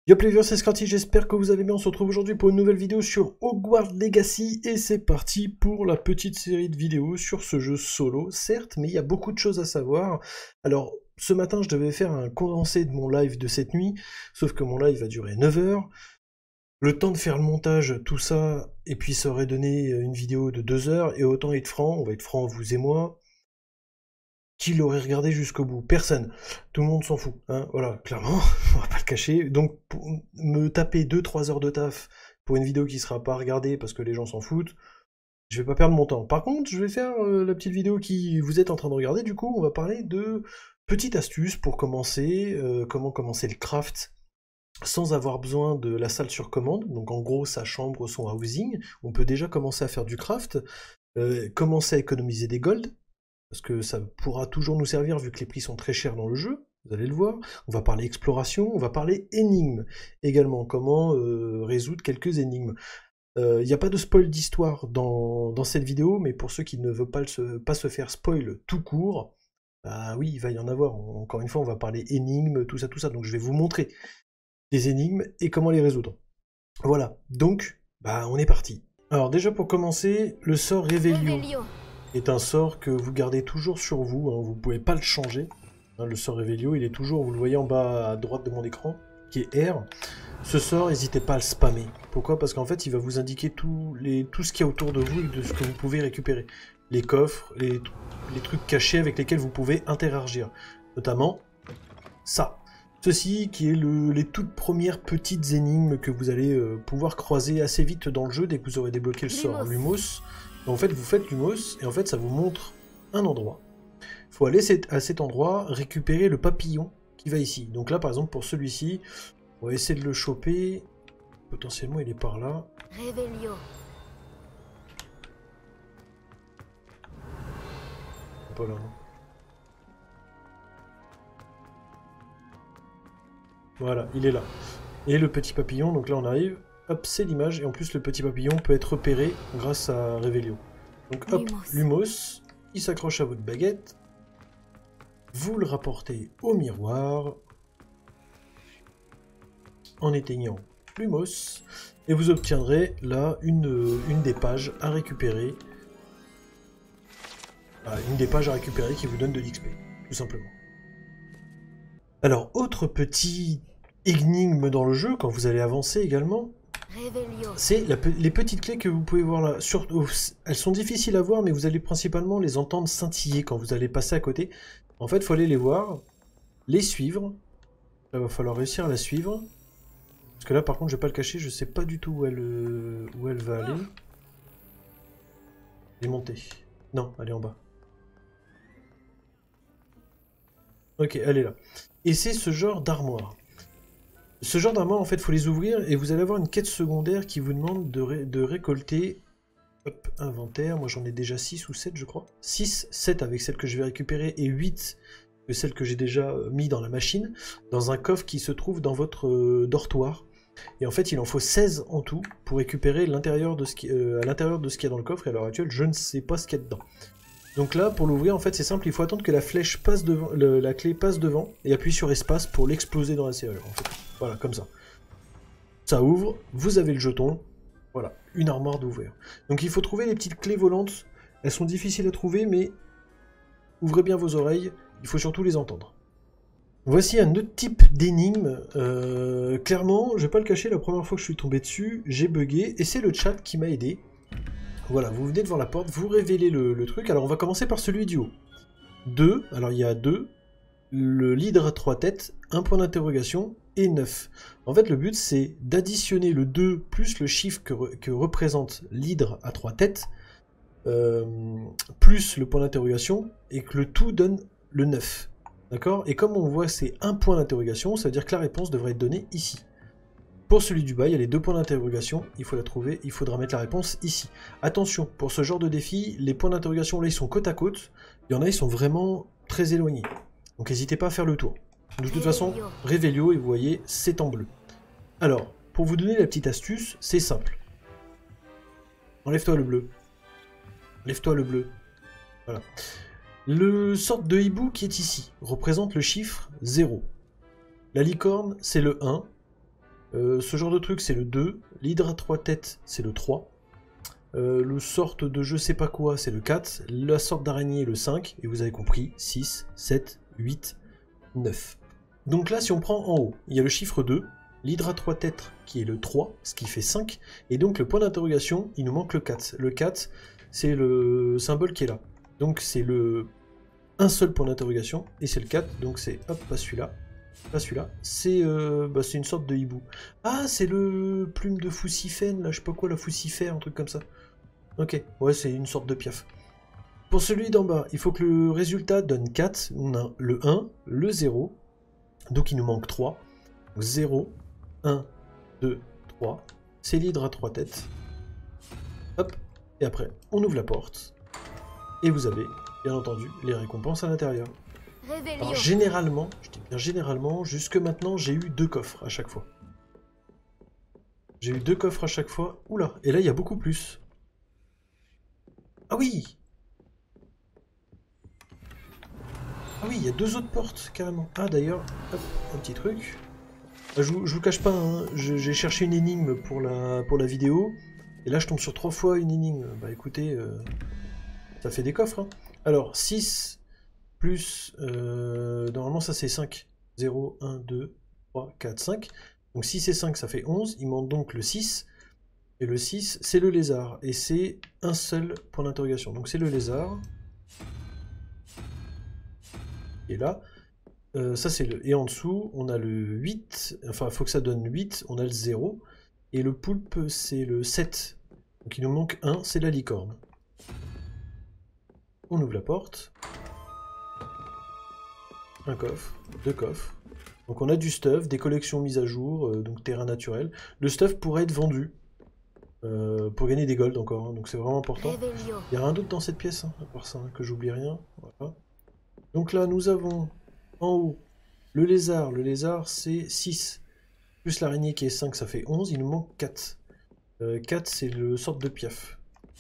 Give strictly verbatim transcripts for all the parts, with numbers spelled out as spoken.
Yo plaisir, c'est Scratty, j'espère que vous allez bien. On se retrouve aujourd'hui pour une nouvelle vidéo sur Hogwarts Legacy et c'est parti pour la petite série de vidéos sur ce jeu solo, certes, mais il y a beaucoup de choses à savoir. Alors, ce matin, je devais faire un condensé de mon live de cette nuit, sauf que mon live a duré neuf heures. Le temps de faire le montage, tout ça, et puis ça aurait donné une vidéo de deux heures, et autant être franc, on va être franc, vous et moi, qui l'aurait regardé jusqu'au bout? Personne. Tout le monde s'en fout. Hein, voilà, clairement, on va pas le cacher. Donc, pour me taper deux trois heures de taf pour une vidéo qui sera pas regardée parce que les gens s'en foutent, je vais pas perdre mon temps. Par contre, je vais faire euh, la petite vidéo qui vous êtes en train de regarder. Du coup, on va parler de petites astuces pour commencer, euh, comment commencer le craft sans avoir besoin de la salle sur commande. Donc, en gros, sa chambre, son housing. On peut déjà commencer à faire du craft, euh, commencer à économiser des golds, parce que ça pourra toujours nous servir vu que les prix sont très chers dans le jeu, vous allez le voir. On va parler exploration, on va parler énigmes également, comment euh, résoudre quelques énigmes. Il euh, n'y a pas de spoil d'histoire dans, dans cette vidéo, mais pour ceux qui ne veulent pas se, pas se faire spoil tout court, bah oui, il va y en avoir. Encore une fois, on va parler énigmes, tout ça, tout ça. Donc je vais vous montrer les énigmes et comment les résoudre. Voilà, donc, bah on est parti. Alors déjà pour commencer, le sort Revelio est un sort que vous gardez toujours sur vous, hein, vous ne pouvez pas le changer. Hein, le sort Revelio, il est toujours, vous le voyez en bas à droite de mon écran, qui est R. Ce sort, n'hésitez pas à le spammer. Pourquoi? Parce qu'en fait, il va vous indiquer tout, les, tout ce qu'il y a autour de vous et de ce que vous pouvez récupérer. Les coffres, les, les trucs cachés avec lesquels vous pouvez interagir. Notamment, ça. Ceci qui est le, les toutes premières petites énigmes que vous allez euh, pouvoir croiser assez vite dans le jeu dès que vous aurez débloqué le sort Lumos. En fait, vous faites Lumos, et en fait, ça vous montre un endroit. Il faut aller à cet endroit, récupérer le papillon qui va ici. Donc là, par exemple, pour celui-ci, on va essayer de le choper. Potentiellement, il est par là. Revelio. Pas là. Voilà, il est là. Et le petit papillon, donc là, on arrive. Hop, c'est l'image, et en plus le petit papillon peut être repéré grâce à Revelio. Donc hop, Lumos, Lumos il s'accroche à votre baguette, vous le rapportez au miroir, en éteignant Lumos, et vous obtiendrez là une, une des pages à récupérer, ah, une des pages à récupérer qui vous donne de l'X P, tout simplement. Alors, autre petit énigme dans le jeu, quand vous allez avancer également, c'est les petites clés que vous pouvez voir là. Sur, elles sont difficiles à voir, mais vous allez principalement les entendre scintiller quand vous allez passer à côté. En fait, il faut aller les voir, les suivre. Là, il va falloir réussir à la suivre. Parce que là, par contre, je vais pas le cacher, je sais pas du tout où elle, où elle va aller. Elle est montée. Non, elle est en bas. Ok, elle est là. Et c'est ce genre d'armoire. Ce genre d'armoire, en fait, il faut les ouvrir et vous allez avoir une quête secondaire qui vous demande de, ré de récolter... Hop, inventaire, moi j'en ai déjà six ou sept, je crois. six, sept avec celle que je vais récupérer et huit que celle que j'ai déjà mis dans la machine, dans un coffre qui se trouve dans votre euh, dortoir. Et en fait, il en faut seize en tout pour récupérer l'intérieur de ce qui, euh, à l'intérieur de ce qu'il y a dans le coffre. Et à l'heure actuelle, je ne sais pas ce qu'il y a dedans. Donc là, pour l'ouvrir, en fait, c'est simple, il faut attendre que la flèche passe devant, le, la clé passe devant, et appuyer sur espace pour l'exploser dans la serrure, en fait. Voilà, comme ça. Ça ouvre, vous avez le jeton, voilà, une armoire d'ouvrir. Donc il faut trouver les petites clés volantes, elles sont difficiles à trouver, mais ouvrez bien vos oreilles, il faut surtout les entendre. Voici un autre type d'énigme, euh, clairement, je vais pas le cacher, la première fois que je suis tombé dessus, j'ai bugué, et c'est le chat qui m'a aidé. Voilà, vous venez devant la porte, vous révélez le, le truc. Alors on va commencer par celui du haut. deux, alors il y a deux, le l'hydre à trois têtes, un point d'interrogation et neuf. En fait le but c'est d'additionner le deux plus le chiffre que, re, que représente l'hydre à trois têtes, euh, plus le point d'interrogation, et que le tout donne le neuf. D'accord? Et comme on voit c'est un point d'interrogation, ça veut dire que la réponse devrait être donnée ici. Pour celui du bas, il y a les deux points d'interrogation, il faut la trouver, il faudra mettre la réponse ici. Attention, pour ce genre de défi, les points d'interrogation là ils sont côte à côte, il y en a ils sont vraiment très éloignés. Donc n'hésitez pas à faire le tour. De toute façon, Revelio, et vous voyez, c'est en bleu. Alors, pour vous donner la petite astuce, c'est simple. Enlève-toi le bleu. Enlève-toi le bleu. Voilà. Le sorte de hibou qui est ici représente le chiffre zéro. La licorne, c'est le un. Euh, ce genre de truc, c'est le deux. L'hydre à trois têtes, c'est le trois. Euh, le sorte de je sais pas quoi, c'est le quatre. La sorte d'araignée, le cinq. Et vous avez compris, six, sept, huit, neuf. Donc là, si on prend en haut, il y a le chiffre deux. L'hydre à trois têtes, qui est le trois, ce qui fait cinq. Et donc le point d'interrogation, il nous manque le quatre. Le quatre, c'est le symbole qui est là. Donc c'est le un seul point d'interrogation, et c'est le quatre. Donc c'est, hop, pas celui-là. Pas celui-là, c'est euh, bah, une sorte de hibou. Ah, c'est le plume de Foussifène, là, je sais pas quoi, la Foussifère, un truc comme ça. Ok, ouais, c'est une sorte de piaf. Pour celui d'en bas, il faut que le résultat donne quatre. On a le un, le zéro, donc il nous manque trois. Donc zéro, un, deux, trois. C'est l'hydre à trois têtes. Hop, et après, on ouvre la porte. Et vous avez, bien entendu, les récompenses à l'intérieur. Alors généralement, je dis bien généralement, jusque maintenant j'ai eu deux coffres à chaque fois. J'ai eu deux coffres à chaque fois. Oula, et là il y a beaucoup plus. Ah oui. Ah oui, il y a deux autres portes carrément. Ah d'ailleurs, un petit truc. Ah, je, vous, je vous cache pas, hein, j'ai cherché une énigme pour la, pour la vidéo. Et là je tombe sur trois fois une énigme. Bah écoutez, euh, ça fait des coffres. Hein. Alors six... plus, euh, normalement ça c'est cinq. zéro, un, deux, trois, quatre, cinq. Donc six et cinq ça fait onze, il manque donc le six. Et le six c'est le lézard. Et c'est un seul point d'interrogation. Donc c'est le lézard. Et là, euh, ça c'est le... Et en dessous, on a le huit. Enfin, il faut que ça donne huit, on a le zéro. Et le poulpe c'est le sept. Donc il nous manque un, c'est la licorne. On ouvre la porte. Un coffre, deux coffres. Donc on a du stuff, des collections mises à jour, euh, donc terrain naturel. Le stuff pourrait être vendu euh, pour gagner des golds encore, hein, donc c'est vraiment important. Il y a rien d'autre dans cette pièce, hein, à part ça, hein, que j'oublie rien. Voilà. Donc là nous avons en haut le lézard. Le lézard c'est six. Plus l'araignée qui est cinq, ça fait onze. Il nous manque quatre. Euh, quatre c'est le sorte de piaf.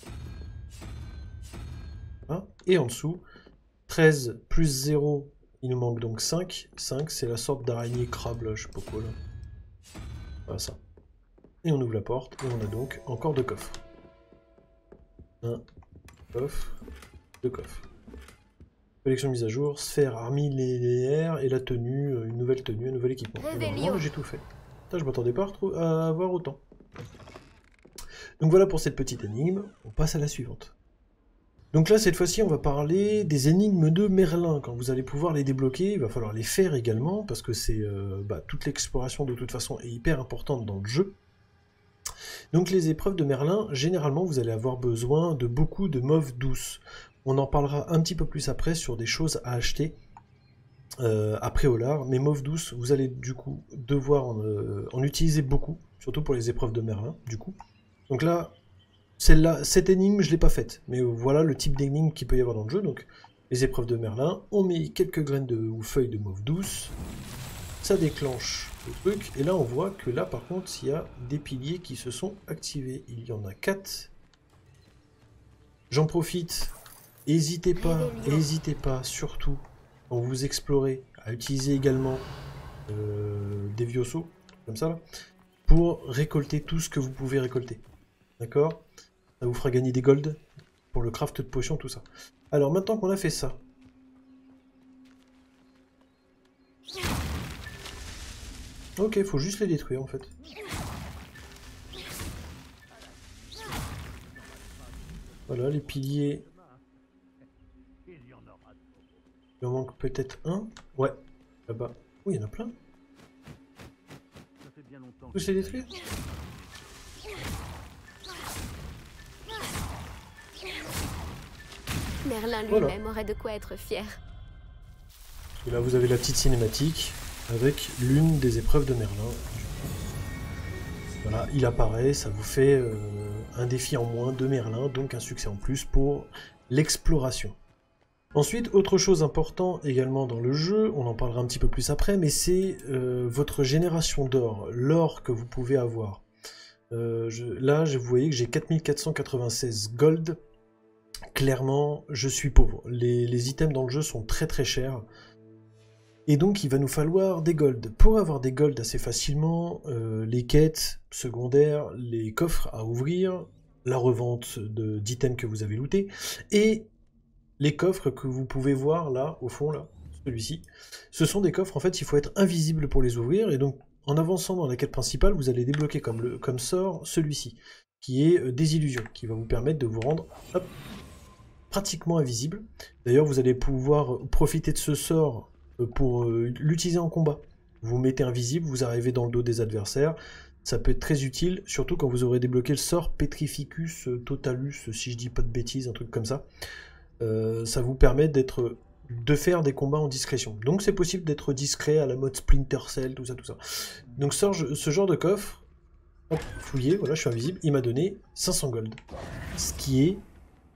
Voilà. Et en dessous, treize plus zéro. Il nous manque donc cinq. cinq, c'est la sorte d'araignée crabe, là, je sais pas quoi, là. Voilà ça. Et on ouvre la porte, et on a donc encore deux coffres. Un coffre, deux coffres. Collection mise à jour, sphère armée linéaire, et la tenue, une nouvelle tenue, un nouvel équipement. Normalement, j'ai tout fait. Putain, je m'attendais pas à avoir autant. Donc voilà pour cette petite énigme, on passe à la suivante. Donc là, cette fois-ci, on va parler des énigmes de Merlin. Quand vous allez pouvoir les débloquer, il va falloir les faire également, parce que c'est euh, bah, toute l'exploration, de toute façon, est hyper importante dans le jeu. Donc les épreuves de Merlin, généralement, vous allez avoir besoin de beaucoup de mauves douces. On en parlera un petit peu plus après sur des choses à acheter euh, après au lard. Mais mauves douces, vous allez du coup devoir en, euh, en utiliser beaucoup, surtout pour les épreuves de Merlin, du coup. Donc là... Celle-là, cette énigme, je ne l'ai pas faite, mais voilà le type d'énigme qu'il peut y avoir dans le jeu. Donc, les épreuves de Merlin, on met quelques graines de, ou feuilles de mauve douce, ça déclenche le truc, et là on voit que là par contre, il y a des piliers qui se sont activés. Il y en a quatre. J'en profite, n'hésitez pas, n'hésitez pas, surtout, quand vous explorez, à utiliser également euh, des viosos, comme ça, là, pour récolter tout ce que vous pouvez récolter. D'accord? Ça vous fera gagner des golds pour le craft de potions, tout ça. Alors maintenant qu'on a fait ça, ok, faut juste les détruire en fait. Voilà, les piliers. Il en manque peut-être un. Ouais, là-bas. Oui, il y en a plein. Tous les détruire? Merlin lui-même voilà. Aurait de quoi être fier. Et là, vous avez la petite cinématique avec l'une des épreuves de Merlin. Voilà, il apparaît, ça vous fait euh, un défi en moins de Merlin, donc un succès en plus pour l'exploration. Ensuite, autre chose importante également dans le jeu, on en parlera un petit peu plus après, mais c'est euh, votre génération d'or, l'or que vous pouvez avoir. Euh, je, là, je, vous voyez que j'ai quatre mille quatre cent quatre-vingt-seize gold. Clairement, je suis pauvre. Les, les items dans le jeu sont très très chers. Et donc il va nous falloir des golds. Pour avoir des golds assez facilement, euh, les quêtes secondaires, les coffres à ouvrir, la revente d'items que vous avez lootés, et les coffres que vous pouvez voir là, au fond, là, celui-ci. Ce sont des coffres, en fait, il faut être invisible pour les ouvrir, et donc en avançant dans la quête principale, vous allez débloquer comme, le, comme sort celui-ci, qui est euh, Désillusion, qui va vous permettre de vous rendre hop, pratiquement invisible. D'ailleurs, vous allez pouvoir profiter de ce sort pour euh, l'utiliser en combat. Vous vous mettez invisible, vous arrivez dans le dos des adversaires, ça peut être très utile, surtout quand vous aurez débloqué le sort Petrificus Totalus, si je dis pas de bêtises, un truc comme ça. Euh, ça vous permet d'être, de faire des combats en discrétion. Donc c'est possible d'être discret à la mode Splinter Cell, tout ça, tout ça. Donc ce, ce genre de coffre, hop, fouillé, voilà, je suis invisible, il m'a donné cinq cents gold. Ce qui est,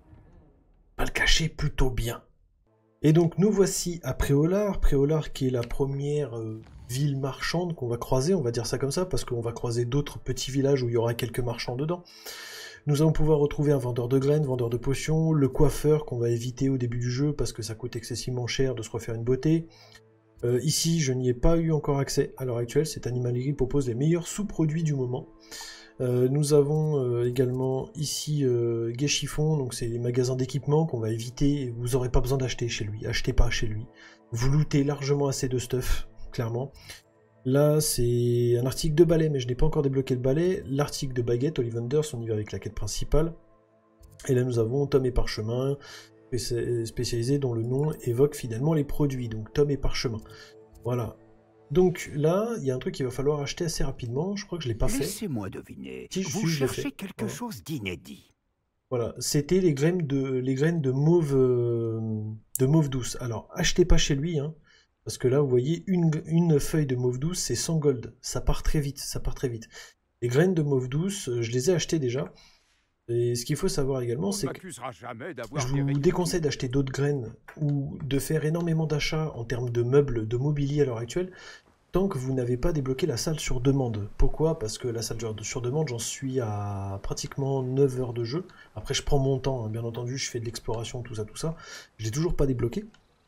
pas le cacher, plutôt bien. Et donc nous voici à Préolard, Préolard qui est la première euh, ville marchande qu'on va croiser, on va dire ça comme ça, parce qu'on va croiser d'autres petits villages où il y aura quelques marchands dedans. Nous allons pouvoir retrouver un vendeur de graines, vendeur de potions, le coiffeur qu'on va éviter au début du jeu parce que ça coûte excessivement cher de se refaire une beauté. Euh, ici, je n'y ai pas eu encore accès à l'heure actuelle, cette animalerie propose les meilleurs sous-produits du moment. Euh, nous avons euh, également ici euh, Gai Chiffon, donc c'est les magasins d'équipement qu'on va éviter, vous n'aurez pas besoin d'acheter chez lui, achetez pas chez lui. Vous lootez largement assez de stuff, clairement. Là c'est un article de balai, mais je n'ai pas encore débloqué le balai. L'article de baguette, Ollivanders, on y va avec la quête principale. Et là nous avons Tome et Parchemin, spécialisé dont le nom évoque finalement les produits, donc Tome et Parchemin. Voilà. Donc là, il y a un truc qu'il va falloir acheter assez rapidement, je crois que je ne l'ai pas fait. Laissez-moi deviner, Si, je vous suis, cherchez fait. quelque Voilà. chose d'inédit. Voilà, c'était les graines de les graines de mauve euh, de mauve douce. Alors, achetez pas chez lui, hein, parce que là, vous voyez, une, une feuille de mauve douce, c'est cent gold. Ça part très vite, ça part très vite. Les graines de mauve douce, je les ai achetées déjà. Et ce qu'il faut savoir également, c'est que je vous déconseille d'acheter d'autres graines ou de faire énormément d'achats en termes de meubles, de mobilier à l'heure actuelle, tant que vous n'avez pas débloqué la salle sur demande. Pourquoi? Parce que la salle sur demande, j'en suis à pratiquement neuf heures de jeu. Après, je prends mon temps, hein, bien entendu, je fais de l'exploration, tout ça, tout ça. Je l'ai toujours pas débloqué.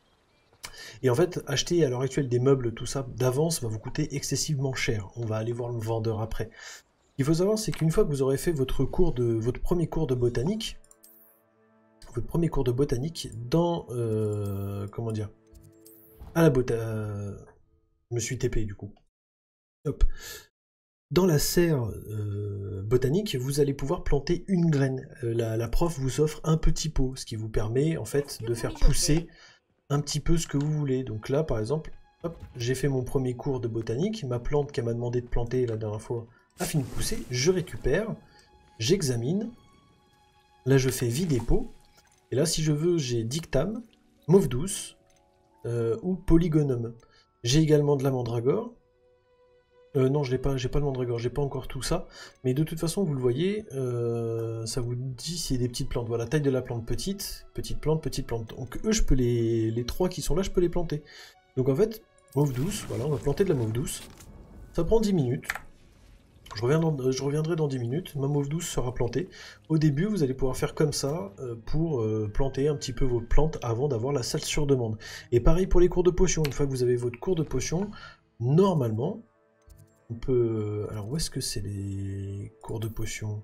Et en fait, acheter à l'heure actuelle des meubles, tout ça, d'avance, va vous coûter excessivement cher. On va aller voir le vendeur après. Ce qu'il faut savoir, c'est qu'une fois que vous aurez fait votre cours de votre premier cours de botanique, votre premier cours de botanique dans euh, comment dire, à la bota, je me suis T P du coup. Hop. Dans la serre euh, botanique, vous allez pouvoir planter une graine. Euh, la, la prof vous offre un petit pot, ce qui vous permet en fait de faire pousser un petit peu ce que vous voulez. Donc là, par exemple, j'ai fait mon premier cours de botanique, ma plante qu'elle m'a demandé de planter la dernière fois a fini de pousser, je récupère, j'examine, là je fais vider pot, et là si je veux j'ai dictame, mauve douce euh, ou polygonum. J'ai également de la mandragore, euh, non je l'ai pas, j'ai pas de mandragore, j'ai pas encore tout ça, mais de toute façon vous le voyez, euh, ça vous dit c'est des petites plantes, voilà, taille de la plante petite, petite plante, petite plante, donc eux je peux les, les trois qui sont là je peux les planter. Donc en fait, mauve douce, voilà, on va planter de la mauve douce, ça prend dix minutes. Je, reviens dans, je reviendrai dans dix minutes, ma mauve douce sera plantée. Au début, vous allez pouvoir faire comme ça euh, pour euh, planter un petit peu vos plantes avant d'avoir la salle sur demande. Et pareil pour les cours de potions, une fois que vous avez votre cours de potions, normalement, on peut... Alors où est-ce que c'est les cours de potions?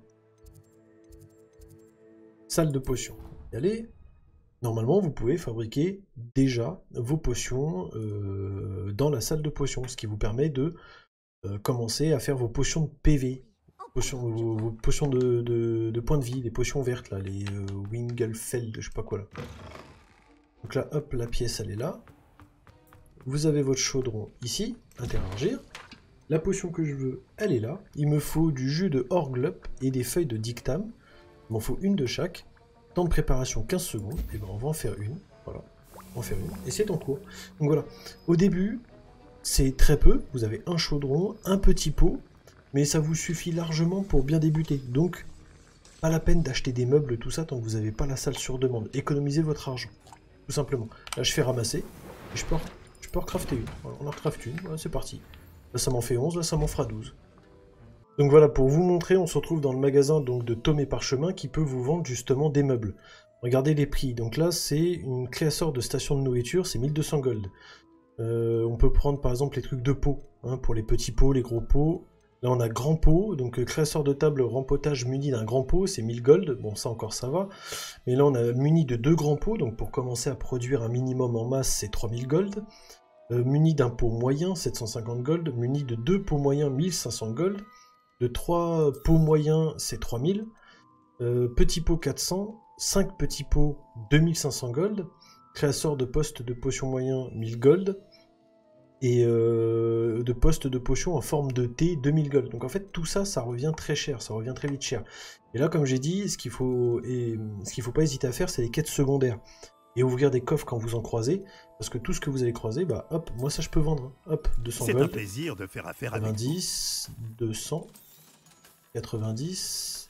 Salle de potions. Y aller. Normalement, vous pouvez fabriquer déjà vos potions euh, dans la salle de potions, ce qui vous permet de Euh, commencer à faire vos potions de P V, potions, vos, vos potions de, de, de points de vie, les potions vertes là, les euh, Wingelfeld, je sais pas quoi là. Donc là, hop, la pièce elle est là. Vous avez votre chaudron ici, interagir. La potion que je veux, elle est là. Il me faut du jus de Orglup et des feuilles de dictame. Il m'en faut une de chaque. Temps de préparation quinze secondes. Et ben on va en faire une. Voilà, on va en faire une. Et c'est en cours. Donc voilà. Au début, c'est très peu, vous avez un chaudron, un petit pot, mais ça vous suffit largement pour bien débuter. Donc, pas la peine d'acheter des meubles, tout ça, tant que vous n'avez pas la salle sur demande. Économisez votre argent, tout simplement. Là, je fais ramasser, et je peux, en, je peux en recrafter une. Voilà, on en recraft une, voilà, c'est parti. Là, ça m'en fait onze, là, ça m'en fera douze. Donc voilà, pour vous montrer, on se retrouve dans le magasin donc, de Tome et Parchemin qui peut vous vendre justement des meubles. Regardez les prix. Donc là, c'est une clé à sort de station de nourriture, c'est mille deux cents gold. Euh, on peut prendre par exemple les trucs de pot, hein, pour les petits pots, les gros pots. Là on a grand pot, donc euh, créateur de table rempotage muni d'un grand pot, c'est mille gold, bon ça encore ça va. Mais là on a muni de deux grands pots, donc pour commencer à produire un minimum en masse c'est trois mille gold. Euh, muni d'un pot moyen, sept cent cinquante gold. Muni de deux pots moyens, mille cinq cents gold. De trois pots moyens, c'est trois mille. Euh, petit pot, quatre cents. cinq petits pots, deux mille cinq cents gold. Créateur de poste de potion moyen, mille gold. Et euh, de poste de potion en forme de T, deux mille gold. Donc en fait, tout ça, ça revient très cher. Ça revient très vite cher. Et là, comme j'ai dit, ce qu'il faut, et, ce qu'il faut pas hésiter à faire, c'est les quêtes secondaires. Et ouvrir des coffres quand vous en croisez, parce que tout ce que vous allez croiser, bah hop, moi ça je peux vendre, hein. Hop, deux cents gold, c'est un plaisir de faire affaire avec quatre-vingt-dix, deux cents, quatre-vingt-dix,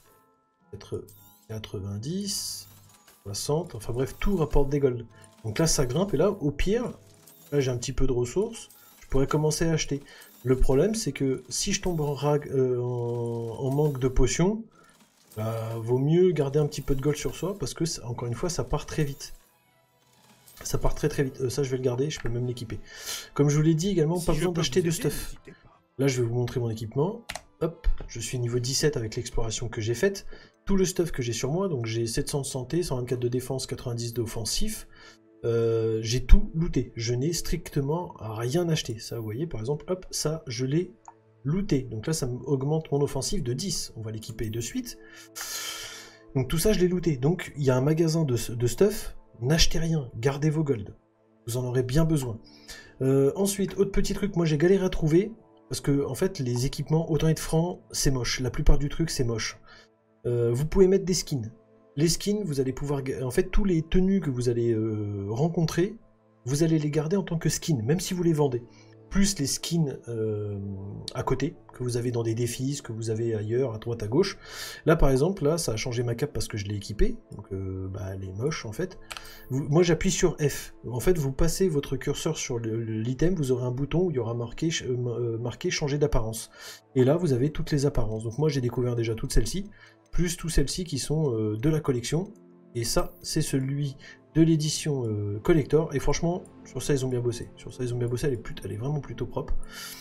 quatre-vingt-dix, soixante, enfin bref, tout rapporte des gold. Donc là ça grimpe, et là, au pire, là j'ai un petit peu de ressources, je pourrais commencer à acheter. Le problème c'est que si je tombe en, rag, euh, en, en manque de potions, bah, vaut mieux garder un petit peu de gold sur soi, parce que, encore une fois, ça part très vite. Ça part très très vite, euh, ça je vais le garder, je peux même l'équiper. Comme je vous l'ai dit également, si pas besoin d'acheter de stuff. Là je vais vous montrer mon équipement. Hop, je suis niveau dix-sept avec l'exploration que j'ai faite. Tout le stuff que j'ai sur moi, donc j'ai sept cents de santé, cent vingt-quatre de défense, quatre-vingt-dix d'offensif. Euh, j'ai tout looté, je n'ai strictement rien acheté. Ça vous voyez par exemple, hop, ça je l'ai looté. Donc là ça augmente mon offensif de dix, on va l'équiper de suite. Donc tout ça je l'ai looté. Donc il y a un magasin de, de stuff. N'achetez rien, gardez vos gold. Vous en aurez bien besoin. Euh, ensuite, autre petit truc, moi j'ai galéré à trouver, parce que en fait les équipements, autant être franc, c'est moche. La plupart du truc c'est moche. Euh, vous pouvez mettre des skins. Les skins, vous allez pouvoir... En fait, tous les tenues que vous allez euh, rencontrer, vous allez les garder en tant que skins, même si vous les vendez. Plus les skins euh, à côté, que vous avez dans des défis, que vous avez ailleurs, à droite, à gauche. Là, par exemple, là, ça a changé ma cape parce que je l'ai équipée. Donc, euh, bah, elle est moche, en fait. Vous, moi, j'appuie sur F. En fait, vous passez votre curseur sur l'item, vous aurez un bouton où il y aura marqué, euh, marqué changer d'apparence. Et là, vous avez toutes les apparences. Donc, moi, j'ai découvert déjà toutes celles-ci, plus toutes celles-ci qui sont euh, de la collection. Et ça, c'est celui de l'édition euh, collector, et franchement, sur ça ils ont bien bossé. Sur ça ils ont bien bossé, elle est, plutôt, elle est vraiment plutôt propre.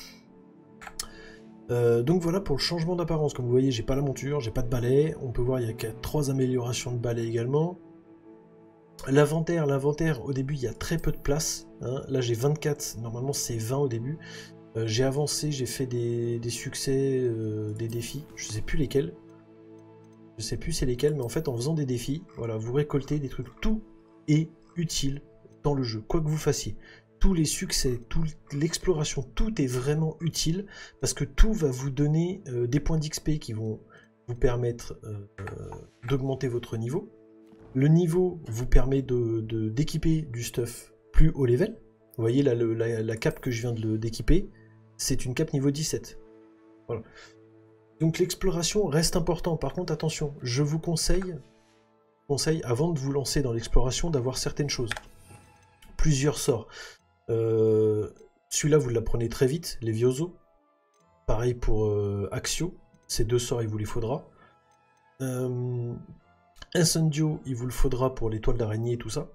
Euh, donc voilà pour le changement d'apparence. Comme vous voyez, j'ai pas la monture, j'ai pas de balai. On peut voir il y a trois améliorations de balai également. L'inventaire, l'inventaire au début il y a très peu de place. Hein. Là j'ai vingt-quatre, normalement c'est vingt au début. Euh, j'ai avancé, j'ai fait des, des succès, euh, des défis, je sais plus lesquels. Je sais plus c'est lesquels, mais en fait en faisant des défis, voilà, vous récoltez des trucs. Tout est utile dans le jeu, quoi que vous fassiez. Tous les succès, toute l'exploration, tout est vraiment utile, parce que tout va vous donner euh, des points d'X P qui vont vous permettre euh, d'augmenter votre niveau. Le niveau vous permet de, de, d'équiper du stuff plus haut level. Vous voyez là, le, la, la cape que je viens d'équiper, c'est une cape niveau dix-sept. Voilà. Donc l'exploration reste important. Par contre, attention, je vous conseille, conseille avant de vous lancer dans l'exploration, d'avoir certaines choses. Plusieurs sorts. Euh, Celui-là, vous l'apprenez très vite, les Vioso. Pareil pour euh, Axio. Ces deux sorts, il vous les faudra. Euh, Incendio, il vous le faudra pour les toiles d'araignée et tout ça.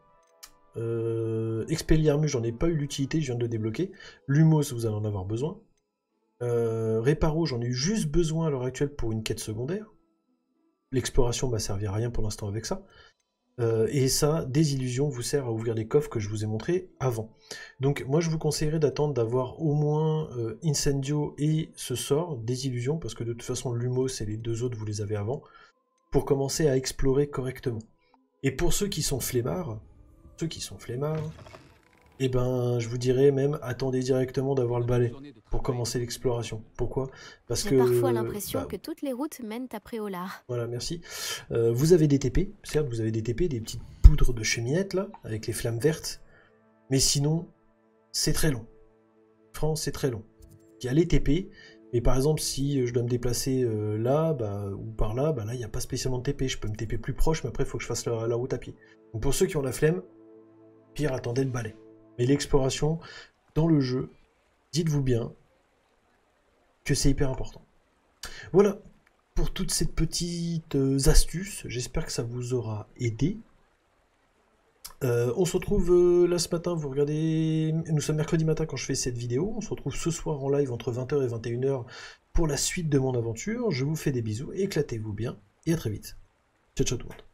Euh, Expelliarmus, j'en ai pas eu l'utilité, je viens de le débloquer. Lumos, vous allez en avoir besoin. Euh, Réparo, j'en ai eu juste besoin à l'heure actuelle pour une quête secondaire. L'exploration m'a servi à rien pour l'instant avec ça. Euh, et ça, Désillusion vous sert à ouvrir les coffres que je vous ai montré avant. Donc moi je vous conseillerais d'attendre d'avoir au moins euh, Incendio et ce sort, Désillusion, parce que de toute façon Lumos et les deux autres vous les avez avant, pour commencer à explorer correctement. Et pour ceux qui sont flemmards, ceux qui sont flemmards, et eh ben je vous dirais même attendez directement d'avoir le balai pour commencer l'exploration. Pourquoi? Parce que j'ai parfois l'impression bah, que toutes les routes mènent à Préolard. Voilà, merci. Euh, vous avez des T P, certes vous avez des T P, des petites poudres de cheminette là, avec les flammes vertes, mais sinon c'est très long. Franchement c'est très long. Il y a les T P, mais par exemple si je dois me déplacer euh, là, bah, ou par là, bah là il n'y a pas spécialement de T P, je peux me T P plus proche, mais après il faut que je fasse la, la route à pied. Donc pour ceux qui ont la flemme, pire attendez le balai. Mais l'exploration dans le jeu, dites-vous bien que c'est hyper important. Voilà pour toutes ces petites astuces, j'espère que ça vous aura aidé. Euh, on se retrouve euh, là ce matin, vous regardez, nous sommes mercredi matin quand je fais cette vidéo, on se retrouve ce soir en live entre vingt heures et vingt et une heures pour la suite de mon aventure. Je vous fais des bisous, éclatez-vous bien, et à très vite. Ciao ciao tout le monde.